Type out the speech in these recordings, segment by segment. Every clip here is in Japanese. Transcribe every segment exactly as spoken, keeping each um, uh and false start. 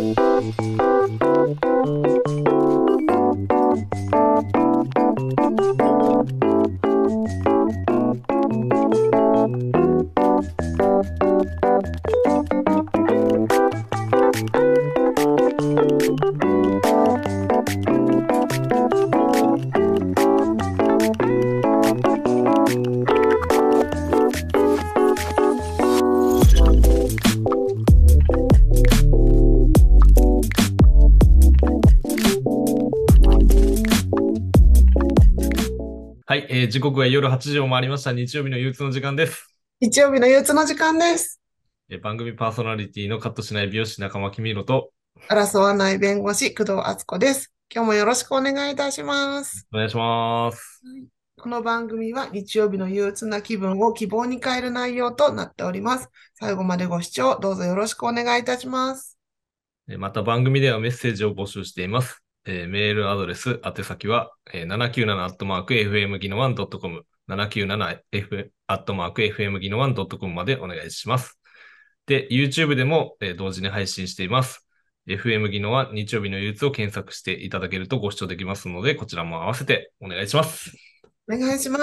はい、えー時刻は夜はちじを回りました。日曜日の憂鬱の時間です。 日曜日の憂鬱の時間です。 えー番組パーソナリティのカットしない美容師仲間君ろと、 争わない弁護士、工藤敦子です。今日もよろしくお願いいたします。 お願いします。 はい。この番組は日曜日の憂鬱な気分を希望に変える内容となっております。最後までご視聴どうぞよろしくお願いいたします。 えーまた番組ではメッセージを募集しています。えーメールアドレス、宛先は、えー、ななきゅうななアットマーク エフエムギノワンドットコム、ななきゅうななエフアットマーク エフエムギノワンドットコムまでお願いします。で、YouTube でも、えー同時に配信しています。エフエム ギノは日曜日の憂鬱を検索していただけるとご視聴できますので、こちらも合わせてお願いします。 お願いします。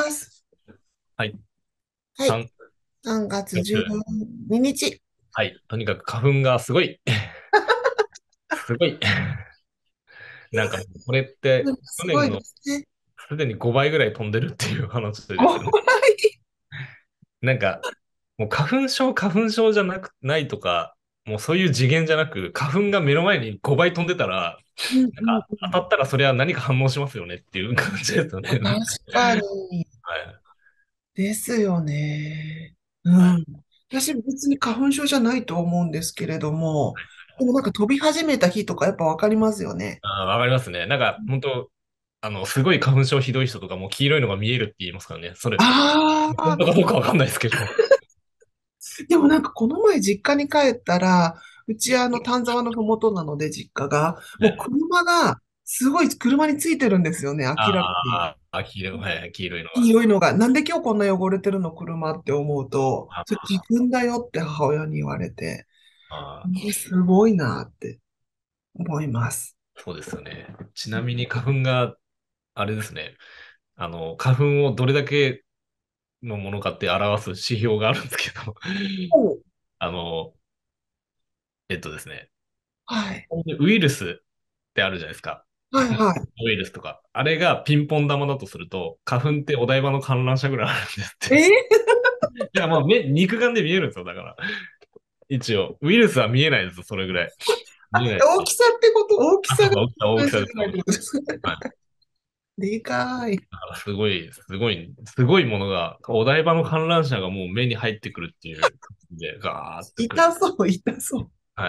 はい。 はい。 さん、 さんがつじゅうににち。 はい。とにかく花粉がすごい。すごい。なんか、これって、去すごいで年のすね。 すでにごばいぐらい飛んでるっていう話ですよね。 ごばい。 なんか、もう花粉症、花粉症じゃなく、ないとか、もうそういう次元じゃなく、花粉が目の前にごばい飛んでたら、 うんうんなんか、当たったらそれは何か反応しますよねっていう感じですよね。 うん。確かに。 はい。 ですよね。 はい。 うん。私別に花粉症じゃないと思うんですけれども、でもなんか飛び始めた日とかやっぱわかりますよね。 あー、わかりますね。なんか、本当あの、すごい花粉症ひどい人とかも黄色いのが見えるって言いますからね。それ、 ああ、 本当かどうかわかんないですけど。 でもなんかこの前実家に帰ったら、うちあの丹沢のふもとなので実家が、もうはい。 車がすごい車についてるんですよね、明らかに。 ああ、黄色い、はいはい、黄色いのが。 黄色いのが。なんで今日こんな汚れてるの車って思うと、それあ花粉だよって母親に言われて、 あー、 すごいなって思います。 そうですよね。ちなみに花粉が、あれですね。あの、花粉をどれだけのものかって表す指標があるんですけど、 お、 あの、えっとですね、 はい。 ウイルスってあるじゃないですか。 はいはい。 ウイルスとか。あれがピンポン玉だとすると、花粉ってお台場の観覧車ぐらいあるんですって。 えー、 いや、まあ、目、肉眼で見えるんですよ、だから。一応。ウイルスは見えないですよ、それぐらい。見えない。 大きさってこと、大きあ、 さがそうそう、大きさ、大きさです。 関係ないってことですね。 はい。 でかい。 だからすごい、すごい、すごいものが、お台場の観覧車がもう目に入ってくるっていう感じで、ガーってくる。 痛そう、痛そう。 はい。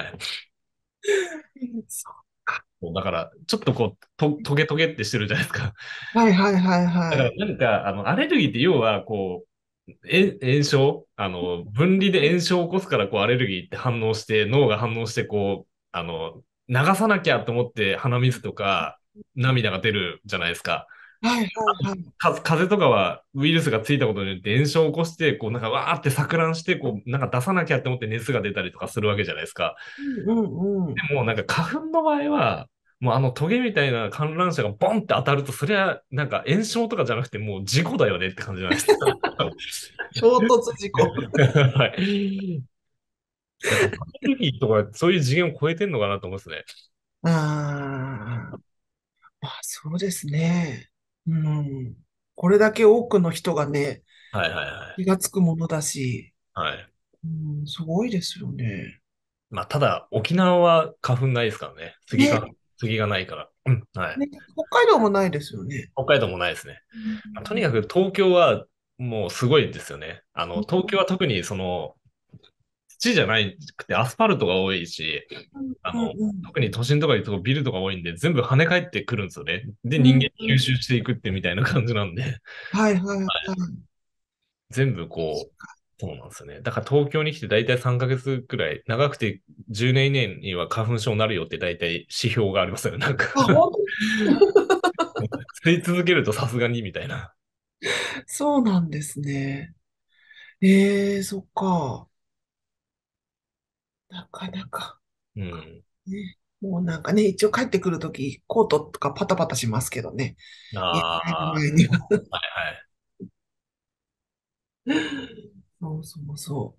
そうか。 そうだから、ちょっとこう、と、トゲトゲってしてるじゃないですか。 はいはいはいだからはい。 なんか、あの、アレルギーって要は、こう、え、炎症あの、分離で炎症を起こすから、こう、アレルギーって反応して、脳が反応して、こう、あの、流さなきゃと思って鼻水とか涙が出るじゃないですか。 はいはいはい。 か、風邪とかはウイルスがついたことによって炎症を起こして、こう、なんかわーって錯乱して、こう、なんか出さなきゃって思って熱が出たりとかするわけじゃないですか。 うんうんうん。 でも、なんか花粉の場合は、もうあのトゲみたいな観覧車がボンって当たると、それはなんか炎症とかじゃなくてもう事故だよねって感じじゃないですか。 衝突事故。 はい。だからアレルギーとかそういう次元を超えてんのかなと思いますね。 あーあ、そうですね。うん。これだけ多くの人がね、 はいはいはい。 気がつくものだし、 はい。 うん、すごいですよね。 まあ、ただ、沖縄は花粉ないですからね。杉ね、 か、杉がないから。うん。はい。 ね、北海道もないですよね。 北海道もないですね。 うまあとにかんく東京はもうすごいですよね。あの、東京は特にその、土じゃなくてアスファルトが多いし、あうんの、 うん特に都心とかにビルとか多いんで、全部跳ね返ってくるんですよね。で、 うん人間にうん。 吸収していくってみたいな感じなんで、 はいはいはい。 全部こう、そうなんですよね。だから東京に来て大体さんかげつくらい、長くてじゅうねん以内には花粉症になるよって大体指標がありますよね。なんかあ、本当に吸い続けるとさすがにみたいな。 そうなんですね。ええ、そっか。なかなか。 うん。 ね。 もうなんかね、一応帰ってくるとき、コートとかパタパタしますけどね。家あ帰るあ、 前には。 はいはい。 そうそうそう。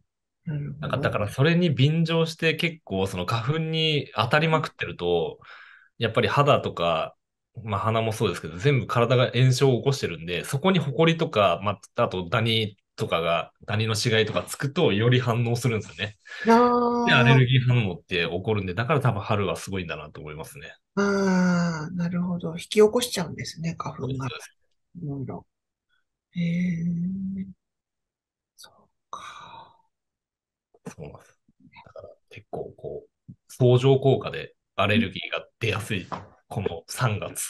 なるなんか、 ほど。 だからそれに便乗して結構その花粉に当たりまくってると、やっぱり肌とか、まあ鼻もそうですけど、全部体が炎症を起こしてるんで、そこにホコリとか、まあ、あとダニとかが、ダニの死骸とかつくとより反応するんですよね。で、アレあルギー反応って起こるんで、だから多分春はすごいんだなと思いますね。 あ、ああ、なるほど。引き起こしちゃうんですね、花そうです、 粉が。 そうです。 いろいろ。へえ、そうか。 そうなんです。だから結構こう、相乗効果でアレルギーが出やすい、このさんがつ。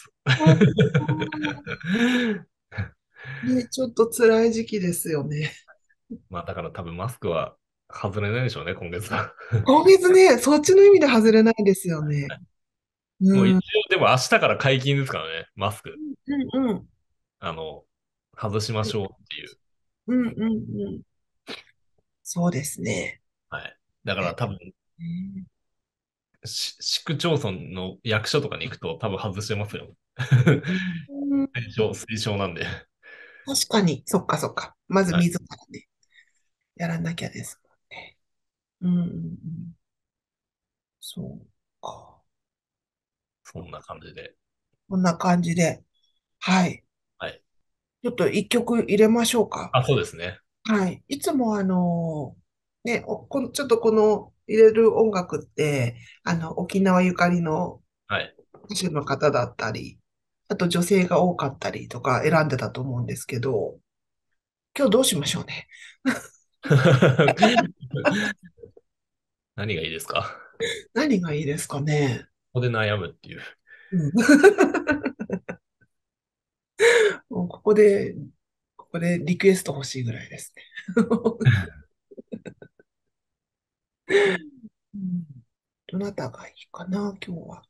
ね、ちょっと辛い時期ですよね。 まあだから多分マスクは外れないでしょうね、今月は。 今月ね、そっちの意味で外れないですよね。 もう一うん。 応でも明日から解禁ですからね、マスク。 うんうん。 あの、外しましょうっていう。 うんうんうん。そうですね。 はい。だかえら多分、 ねし市区町村の役所とかに行くと多分外してますよ。 うん、 推奨、推奨なんで。 確かに、そっかそっか。まずはい。 自らね、やらなきゃですもんね。うんうんうん。そうか。 そんな感じで。 こんな感じで。はい。 はい。 ちょっと一曲入れましょうか。 あ、そうですね。 はい。いつもあの、ね、おこの、ちょっとこの入れる音楽って、あの、沖縄ゆかりのはい。 歌手の方だったり、あと女性が多かったりとか選んでたと思うんですけど、今日どうしましょうね。 何がいいですか？ 何がいいですかね。 ここで悩むっていう。 うん。もうここで、ここでリクエスト欲しいぐらいですね。うん、どなたがいいかな、今日は。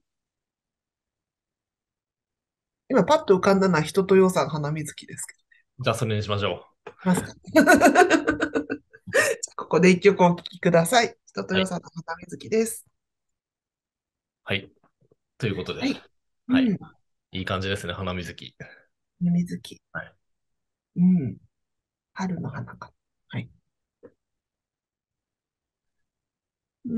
今パッと浮かんだのは人とよさん、花水木ですけど。いじゃあそれにしましょう。 ますか？ここで一曲お聴きください。人とはい。 よさんの花水木です。 はい。ということで。 はい。うはい。 ん。 いい感じですね、花水木。 花水木。 はい。 うん。春の花か。はい。うん。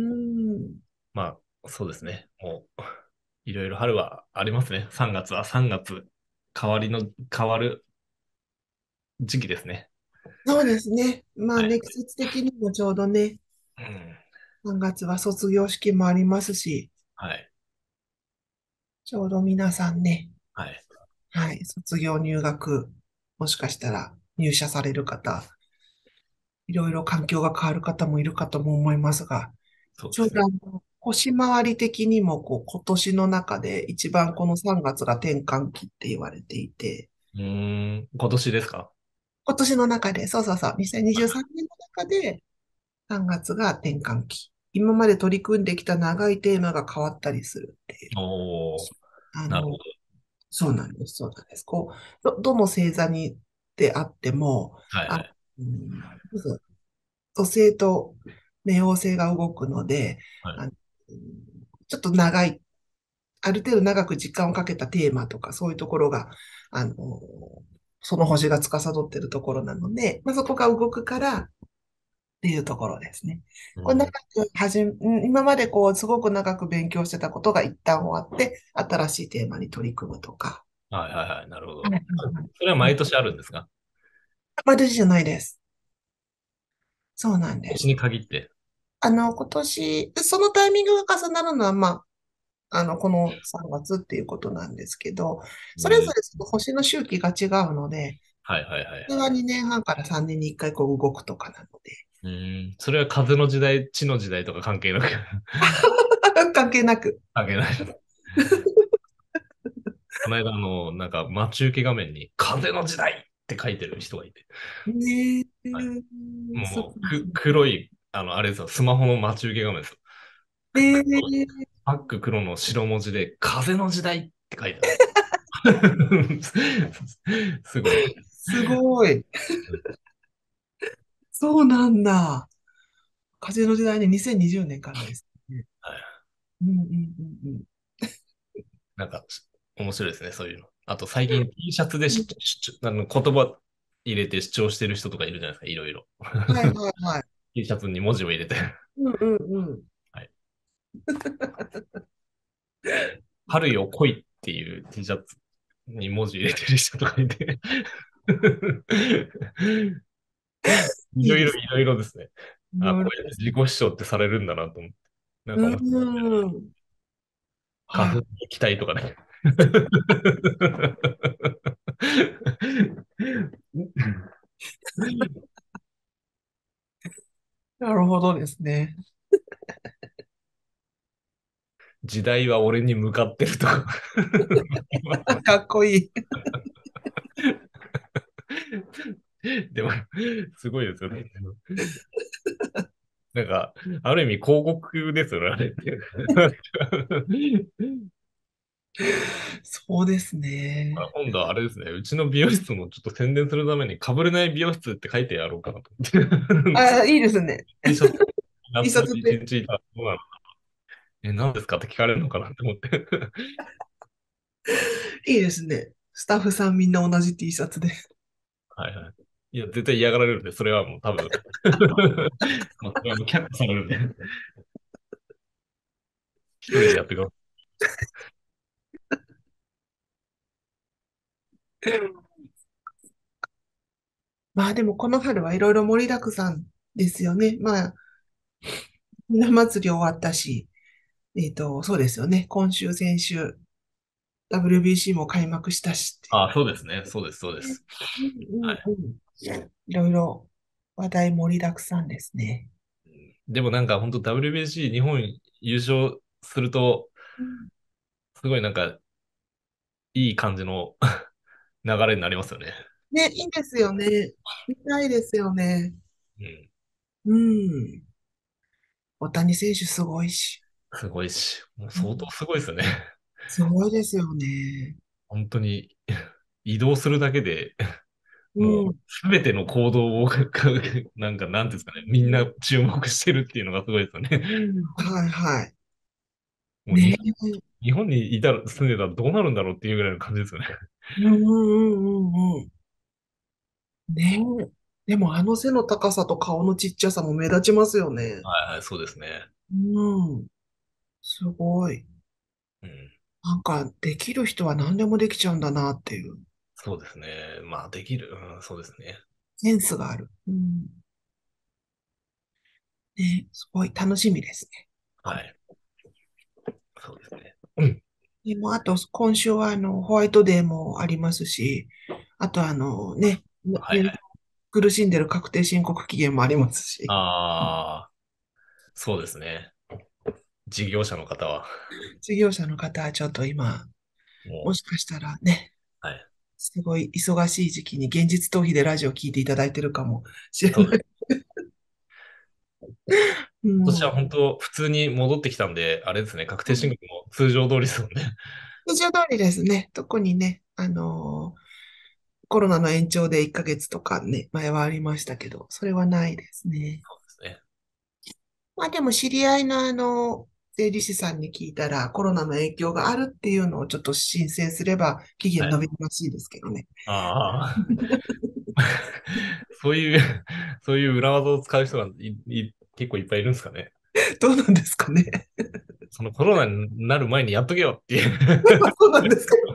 まあ、そうですね。もう、いろいろ春はありますね。さんがつはさんがつ、変わりの、変わる時期ですね。 そうですね。まあはい。 ね、季節的にもちょうどね、 うん。 さんがつは卒業式もありますし、 はい。 ちょうど皆さんね、 はい。 はい、卒業入学、もしかしたら入社される方、いろいろ環境が変わる方もいるかとも思いますが、ちょうそうですね。 どあの、星回り的にもこう今年の中で一番このさんがつが転換期って言われていて、 うーん、今年ですか？ 今年の中で、そうそうそう、にせんにじゅうさんねんの中でさんがつが転換期。今まで取り組んできた長いテーマが変わったりするっていう。 おー、 あの、 なるほど。 そうなんです、そうなんです。こう、ど、どの星座にであっても、あ、 はいはい。 うん、まず土星と冥王星が動くので、 はい。 あの、ちょっと長い、ある程度長く時間をかけたテーマとか、そういうところが、あの、その星が司っているところなので、まあ、そこが動くからっていうところですね。こう長うん。 くはじめ、今までこう、すごく長く勉強してたことが一旦終わって、新しいテーマに取り組むとか。 はいはいはい。なるほど。 はいはいはい。 それはうん、 毎年あるんですか？ 毎年じゃないです。そうなんです。 今年に限って。 あの、今年、そのタイミングが重なるのは、まあ、あの、このさんがつっていうことなんですけど、それぞうん。 れその星の周期が違うので、 はいはいはい。 それはにねんはんからさんねんにいっかいこう動くとかなので、 うん。それは風の時代、地の時代とか関係なく関係なく。 関係ない。この間、あの、なんか、待ち受け画面に、風の時代って書いてる人がいて、 ねえ、 はい。 そうもう、く、 ですね。 黒い、あの、あれですよ、スマホの待ち受け画面ですよ。くえ黒いえ、 バック黒の白文字で、風の時代って書いてある。すごい。 すごい。そうなんだ。風の時代ね、にせんにじゅうねんからですね。 はい。 うんうんうんうん。 なんか、面白いですね、そういうの。あと、最近 T シャツでしうんしあの言葉入れて主張してる人とかいるじゃないですか、いろいろ。 はいはいはい。 T シャツに文字を入れて。 うんうんうん。 はい。春よ来いっていう T シャツに文字入れてる人とかいて。いろいろ、 いいです。 いろいろですね。あ、 いろいころですね。 うやって自己主張ってされるんだなと思って。なんかう面白い。 ん。 花粉はい。 に期待とかね。 なるほどですね。 時代は俺に向かってるとか。 かっこいい。 でも、すごいですよね。なんか、ある意味広告ですよね、あれって。 そうですね。 今度はあれですね、うちの美容室もちょっと宣伝するために、かぶれない美容室って書いてやろうかなと思って。 あ、いいですね。 T シャツ、 T 夏シャツで。 一日いたらどうなの？え、何ですかって聞かれるのかなと思って。 いいですね。スタッフさんみんな同じ T シャツで。 はいはい。いや、絶対嫌がられるんで、それはもう多分まあ、それはもう却下されるんで、一人でやってくださまあでもこの春はいろいろ盛りだくさんですよね。まあ、ひな祭り終わったし、えっと、そうですよね。今週、先週、ダブリュービーシー も開幕したしってああ、そうですね。そうです、そうでね。 す。 うんはい。 うんうん。いろいろ話題盛りだくさんですね。 でもなんか本当 ダブリュービーシー 日本優勝すると、 うんすごいなんかいい感じの流れになりますよね。 ね、いいですよね。見たいですよね。 うん。 うん。大谷選手すごいし。 すごいし、もう相当うんすごいですよね。 すごいですよね。 本当に移動するだけでうもうん。 すべての行動をなんかなんていうんですかね、みんな注目してるっていうのがすごいですよね。 はいはい。 もう日本、 ねえ。 日本にいたら、住んでたらどうなるんだろうっていうぐらいの感じですよね。 うんうんうんうんうん。ねえ。でもあの背の高さと顔のちっちゃさも目立ちますよね。 はいはい、そうですね。 うん。すごい。 うん。 なんか、できる人は何でもできちゃうんだなっていうそうですね。まあ、できる。うん、そうですね。 センスがある。うん。ね、すごい楽しみですね。 はい。そうですね。うん。 でも、あと、今週は、あの、ホワイトデーもありますし、あと、あの、ね、ね、ねはいはい。 苦しんでる確定申告期限もありますし、 ああ、そうですね。事業者の方は、 事業者の方はちょっと今、ももしかしたらね、 う、はい。 すごい忙しい時期に現実逃避でラジオ聞いていただいてるかもしれそうです。 ない。うん。 今年は本当、普通に戻ってきたんで、あれですね、確定申告も通常通りですもんね。 通常通りですね。特にね、あのーコロナの延長でいっかげつとかね、前はありましたけど、それはないですね。 そうですね。 まあでも知り合いのあの、税理士さんに聞いたらコロナの影響があるっていうのをちょっと申請すれば期限はい。 伸びるらしいですけどね。 ああ。そういう、そういう裏技を使う人がいい結構いっぱいいるんですかね。 どうなんですかね。 そのコロナになる前にやっとけよっていう。 まあそうなんですか。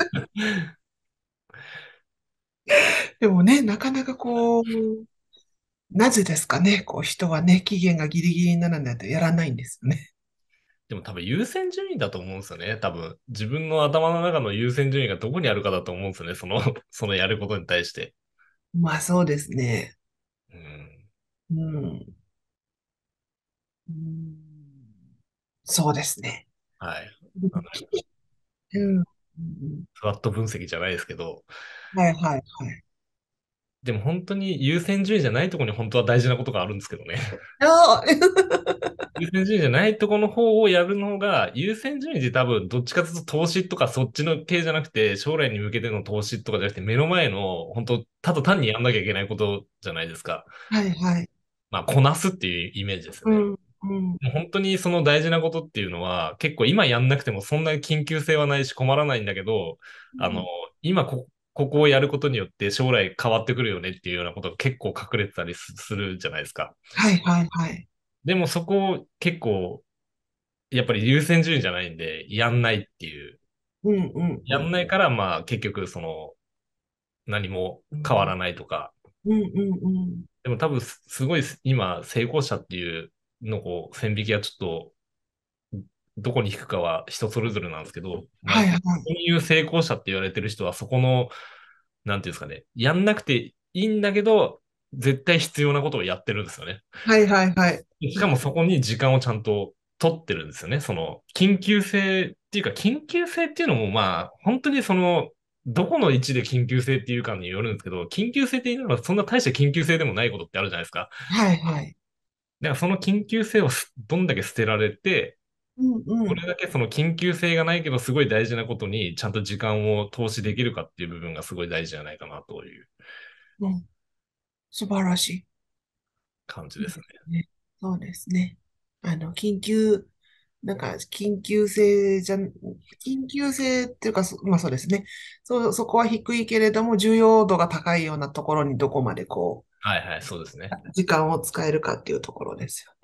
でもね、なかなかこう、なぜですかね。こう人はね、期限がギリギリにならないとやらないんですよね。 でも多分優先順位だと思うんですよね。多分自分の頭の中の優先順位がどこにあるかだと思うんですよね。その、そのやることに対して。 まあそうですね。 うん。 うん。うんそうですね。 はい。あの、うん。 うん。うんフラット分析じゃないですけど、 はいはいはい。 でも本当に優先順位じゃないところに本当は大事なことがあるんですけどね。 ああ、 優先順位じゃないところの方をやるのが、優先順位で多分どっちかというと投資とかそっちの系じゃなくて、将来に向けての投資とかじゃなくて、目の前の本当、ただ単にやんなきゃいけないことじゃないですか。 はいはい。 まあ、こなすっていうイメージですようね。 ん。 うん。 もう本当にその大事なことっていうのは、結構今やんなくてもそんなに緊急性はないし困らないんだけど、あの、 うん。 今こ、ここをやることによって将来変わってくるよねっていうようなことが結構隠れてたりすするじゃないですか。 はいはいはい。 でもそこを結構、やっぱり優先順位じゃないんで、やんないっていう。 うんうんうやんん。 ないから、まあ結局その何も変わらないとか。 うんうんうん。 でも多分すすごい今成功者っていうのこう線引きはちょっとどこに引くかは人それぞれなんですけど、まあ、 はいはい。 そういう成功者って言われてる人は、そこの、なんていうんですかね、やんなくていいんだけど、絶対必要なことをやってるんですよね。 はいはいはい。 しかもそこに時間をちゃんと取ってるんですよね。その、緊急性っていうか、緊急性っていうのも、まあ、本当にその、どこの位置で緊急性っていうかによるんですけど、緊急性って言いながらそんな大した緊急性でもないことってあるじゃないですか。 はいはい。 だからその緊急性をすどんだけ捨てられて、 うんうん。 これだけその緊急性がないけど、すごい大事なことにちゃんと時間を投資できるかっていう部分がすごい大事じゃないかなといううん。素晴らしい。いい感じですね。 ですね。そうですね。あの、緊急、なんか、緊急性じゃん、緊急性っていうか、そまあそうですね。そう、そこは低いけれども、重要度が高いようなところにどこまでこはいはい、そうですね。 う、時間を使えるかっていうところですよ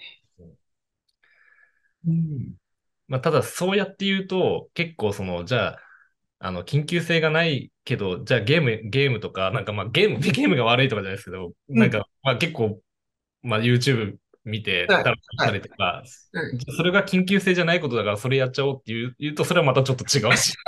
ね。うん。 まあ、ただそうやって言うと、結構その、じゃあ、あの、緊急性がないけど、じゃあゲーム、ゲームとか、なんかまあゲーム、ゲームが悪いとかじゃないですけど、 うん。 なんかまあ結構、まあ YouTube 見て、 はい。 だらだらはい。 したりとか、 はい。 じゃあそれが緊急性じゃないことだからそれやっちゃおうっていう、言うと、それはまたちょっと違うし。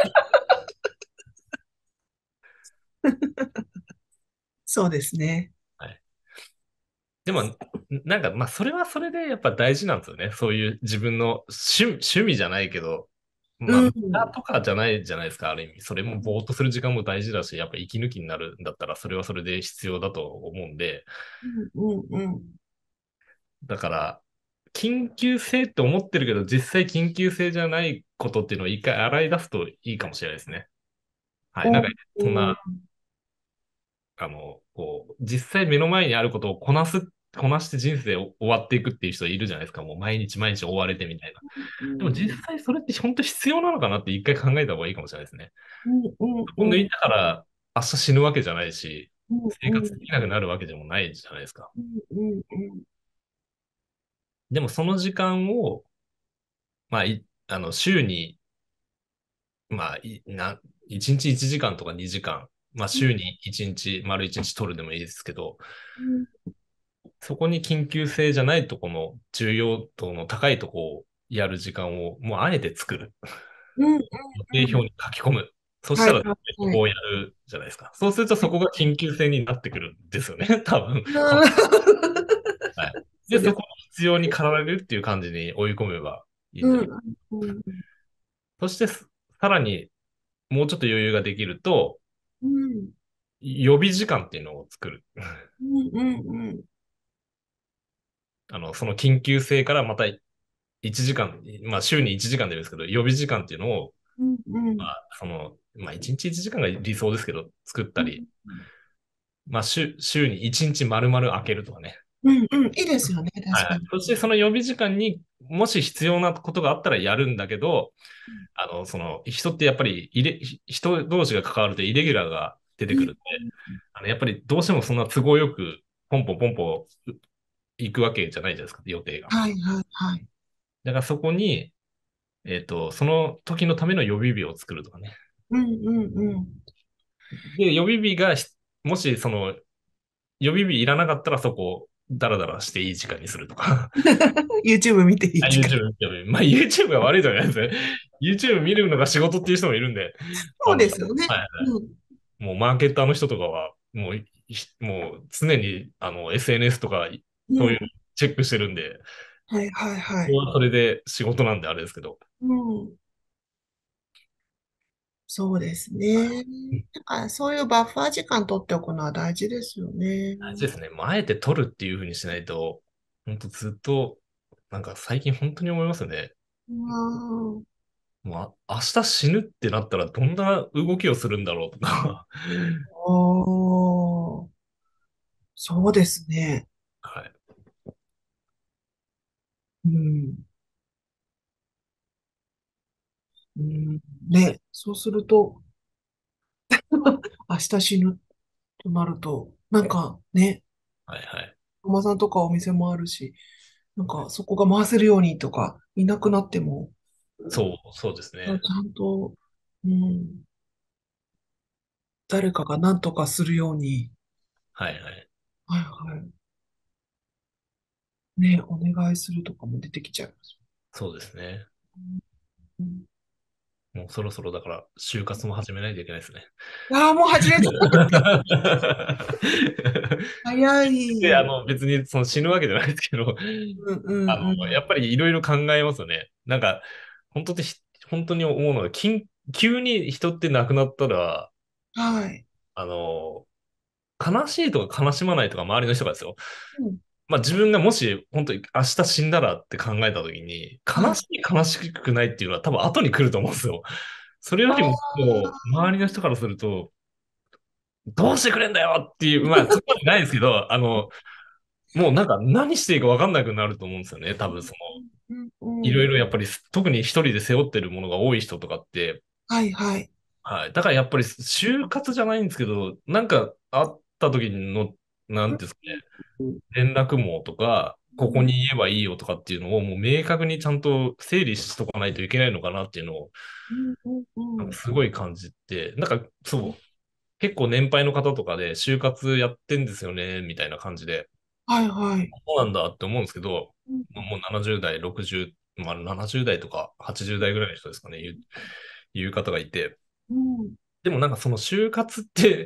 そうですね。 はい。でも、なんか、まあ、それはそれでやっぱ大事なんですよね。そういう自分の趣、趣味じゃないけど、まあ、 う無駄ん。 とかじゃないじゃないですか、ある意味。それもぼーっとする時間も大事だし、やっぱ息抜きになるんだったら、それはそれで必要だと思うんで、 うんうんうん。 だから、緊急性って思ってるけど、実際緊急性じゃないことっていうのを一回洗い出すといいかもしれないですね。はい。なんお、 か、そんお、 な、あの、こう、実際目の前にあることをこなす、こなして人生を終わっていくっていう人いるじゃないですか。もう毎日毎日追われてみたいな。でも実うん、 際それって本当必要なのかなって一回考えた方がいいかもしれないですね。 うん、うん、 そこ抜いうん、 たから明日死ぬわけじゃないし、 うん、 生うん、 活できなくなるわけでもないじゃないですか。 うん、うん、うん、 でもその時間を、まあ、い、あの、週に、まあ、い、な、いちにちいちじかんとかにじかん、まあ、週にいちにち、丸いちにち取るでもいいですけど、 うん、 そこに緊急性じゃないとこの重要度の高いとこをやる時間をもうあえて作る。 うん、 予定表に書き込む。そしはい、 たらはい、はい。 そこをやるじゃないですか。そうするとそこが緊急性になってくるんですよね。多分。 うん、 はい。で、 そうです。 そこに必要に駆られるっていう感じに追い込めばいいんじゃない。 うん、うん、 そしてさらにもうちょっと余裕ができると、 うん、 予備時間っていうのを作る。 うん、うん、うん、 あの、その緊急性からまたいちじかん、まあ週にいちじかんでいいんですけど、予備時間っていうのを、 うん、うん、 まあ、その、まあいちにちいちじかんが理想ですけど、作ったり、まあ週、週にいちにち丸々空けるとかね。 うん、うん、いいですよね、 はいはい。 確かに。 そしてその予備時間にもし必要なことがあったらやるんだけど、あの、その人ってやっぱりイレ、人同士が関わるとイレギュラーが出てうん、 くるんで、あの、やっぱりどうしてもそんな都合よくポンポンポンポン行くわけじゃないじゃないですか、予定が。 はい、はい、はい。 だからそこに、えっと、その時のための予備日を作るとかね。 うん、うん、うん。 で、予備日がし、もしその予備日いらなかったらそこをダラダラしていい時間にするとか。 YouTube 見ていあ、 い時間。 YouTube 見てもいい。まあ YouTube が悪いとかじゃないですね。YouTube 見るのが仕事っていう人もいるんで、 そうあの、 ですよね。 はいはい。 うん。 もうマーケッターの人とかは、もう、もう常にあの エスエヌエス とかうん。 そういうのチェックしてるんで、 はい、はい、はい。 それはそれで仕事なんであれですけど。 うん。そうですね。だからそういうバッファー時間取っておくのは大事ですよね。 大事ですね。もうあえて取るっていうふうにしないと、本当ずっと、なんか最近本当に思いますよね。 うん。 もうあ明日死ぬってなったらどんな動きをするんだろうとか。 おー、そうですね。 はい。 うん。うん。ね、そうすると、明日死ぬとなると、なんかね、 はいはい。 お馬さんとかお店もあるし、なんかそこが回せるようにとか、いなくなっても、 そう、そうですね。 ちゃんと、うん、誰かが何とかするように、 はいはい。 はいはい。ね、お願いするとかも出てきちゃいます。 そうですね。 うん、 もうそろそろだから、就活も始めないといけないですね。 ああ、もう始めた。早で、あい。 の、別にその死ぬわけじゃないですけど、 うんうんうあの、やん。 っぱりいろいろ考えますよね。なんか、本当にひ、本当に思うのは、緊急に人って亡くなったら、 はい。 あの、悲しいとか悲しまないとか周りの人がですよ。 うん。 まあ自分がもし本当に明日死んだらって考えたときに、悲はい。 しい悲しくないっていうのは多分後に来ると思うんですよ。それよりも、もうあ周りの人からすると、どうしてくれんだよっていう、まあ、そこまでないですけど、あの、もうなんか何していいか分かんなくなると思うんですよね。多分その、 ー、うんいうん。 ろいろやっぱり、特に一人で背負ってるものが多い人とかって、 はいはい。 はい。だからやっぱり就活じゃないんですけど、なんかあった時の、なんていうんですかね、 うん連絡網とか、ここに言えばいいよとかっていうのをもう明確にちゃんと整理しとかないといけないのかなっていうのを、 うんうんうん。 なんかすごい感じて、なんかそう、結構年配の方とかで就活やってんですよね、みたいな感じで、 はいはい。 そうなんだって思うんですけど、 うんもうななじゅう代、ろくじゅう、まあななじゅう代とかはちじゅう代ぐらいの人ですかね、言う、言う方がいて、 うん。ででもなんかその就活って、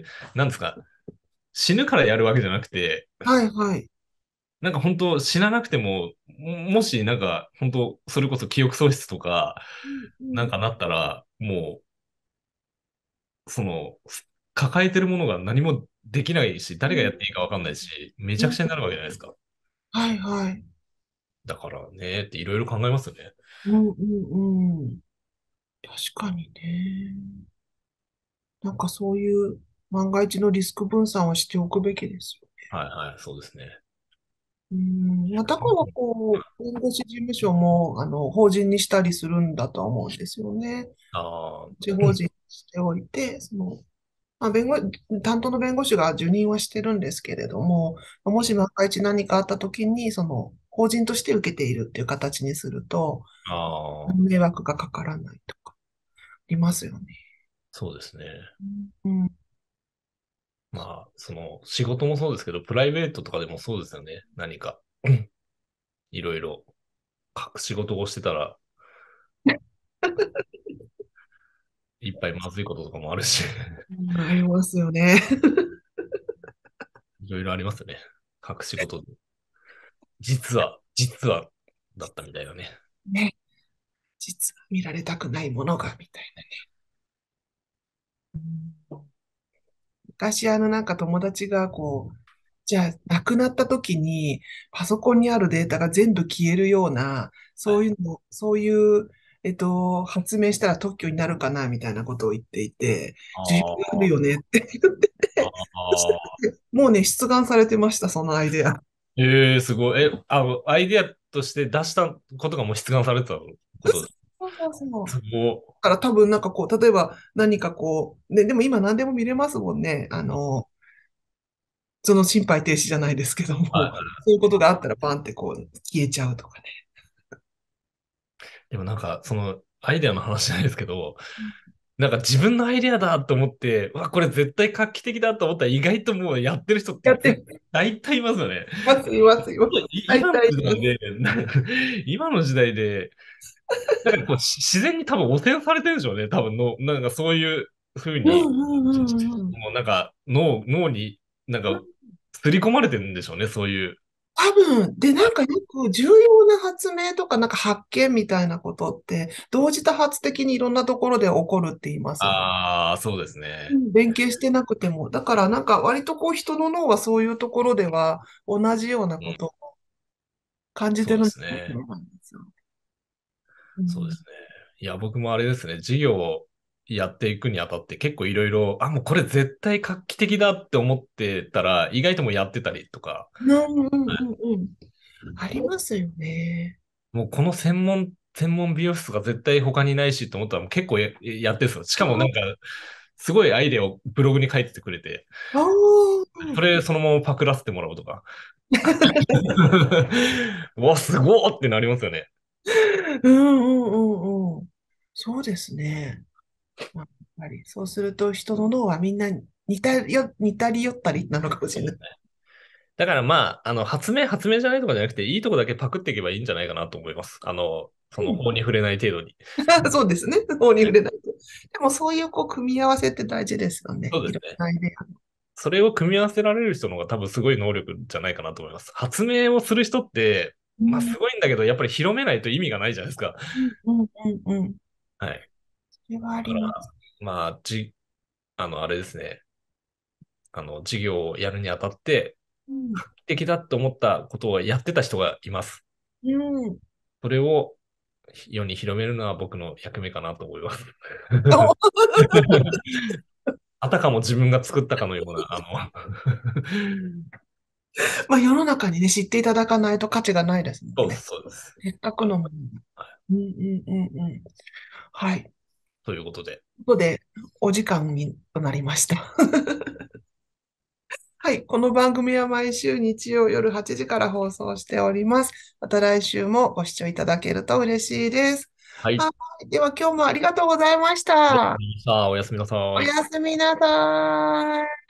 なんですか、死ぬからやるわけじゃなくて、 はいはい。 なんか本当死ななくても、ももしなんか本当それこそ記憶喪失とか、 うんうんなんかなったら、もう、その、抱えてるものが何もできないし、誰がやっていいかわかんないし、めちうん。 ゃくちゃになるわけじゃないですか。 はいはい。 だからね、っていろいろ考えますよね。 うんうんうん。確かにね。なんかそういう万が一のリスク分散をしておくべきですよ。 はいはい、そうですね。 うん。まあだからこう、弁護士事務所も、あの、法人にしたりするんだとは思うんですよね。 ああ、 地法人にしておいて、その、まあ、弁護、担当の弁護士が受任はしてるんですけれども、もし万が一何かあった時に、その、法人として受けているっていう形にすると、 ああ、 迷惑がかからないとか、ありますよね。 そうですね。 うん。 まあ、その、仕事もそうですけど、プライベートとかでもそうですよね。何か、うんいろいろ、隠し事をしてたら、いっぱいまずいこととかもあるし、 ありますよね。 いろいろありますよね。隠し事。実は、実は、だったみたいなね。 ね。実は見られたくないものが、みたいな。昔、あの、なんか友達が、こう、じゃあ、亡くなった時に、パソコンにあるデータが全部消えるような、 はい。 そういうの、そういう、えっと、発明したら特許になるかな、みたいなことを言っていて、需要があるあよねって言ってあ、 て、そしたああ、 らねもうね、出願されてました、そのアイデア。 ええすごい。え、あの、アイデアとして出したことがもう出願されてたことです。 そうそうそう。 すごだから多分なんかこう、例えば何かこう、ね、でも今何でも見れますもんね。あの、その心肺停止じゃないですけども、 い。はいはい。 そういうことがあったらバンってこう消えちゃうとかね。 でもなんか、その、アイデアの話じゃないですけど、なんか自分のアイデアだと思って、うわ、これ絶対画期的だと思ったら意外ともうやってる人って絶やって大体いますよね。 います、います、います。 い今の大体います。 時代で、な今の時代で、なんかこうし自然に多分汚染されてるんでしょうね。多分の、なんかそういう風に、 うんうんうんうん。 もうなんか脳、脳になんか刷り込まれてるんでしょうね。そういう。 多分、で、なんかよく重要な発明とかなんか発見みたいなことって、同時多発的にいろんなところで起こるって言いますよね。 ああ、そうですね。 うん連携してなくても。だからなんか割とこう人の脳はそういうところでは同じようなうん、 ことを感じてそうでるんすね。 なんですよ。うん、 そうですね。いや、僕もあれですね。授業をやっていくにあたって結構いろいろ、あ、もうこれ絶対画期的だって思ってたら、意外ともうやってたりとか。 うんうんうんうん。ありますよね。 もうこの専門、専門美容室が絶対他にないしと思ったらもう結構や、やってるんですよ。しかもなんか、すごいアイデアをブログに書いててくれて、 おー。 それそのままパクらせてもらおうとか。うわ、すごーってなりますよね。 うんうんうんうん。そうですね。まあ、やっぱり、そうすると人の脳はみんな似たよ、似たり寄ったりなのかもしれない。 だからまあ、あの、発明、発明じゃないとかじゃなくて、いいとこだけパクっていけばいいんじゃないかなと思います。あの、そのうん。 法に触れない程度に。 そうですね。法に触れないと。でもそういうこう組み合わせって大事ですよね。いろんそうですね。 なアイデア。 それを組み合わせられる人の方が多分すごい能力じゃないかなと思います。発明をする人って、まあうんすごいんだけど、やっぱり広めないと意味がないじゃないですか。 うんうんうんうん。 はい。 それはあだから、 ります。 まあ、じ、あの、あれですね。あの、事業をやるにあたって、 うん。 素敵だと思ったことをやってた人がいます。 うん。 それを世に広めるのは僕の役目かなと思います。あたかも自分が作ったかのような、あのまあ世の中にね、知っていただかないと価値がないですもんね。 そうです、そうです。 せっかくのもの。 はい。 うんうんうんうん。はい。 ということで。 ここでお時間にとなりました。はい。この番組は毎週日曜夜はちじから放送しております。また来週もご視聴いただけると嬉しいです。 はい。 はい。では今日もありがとうございましありがとうた。 ございました。おやすみなさおい。 やすみなさい。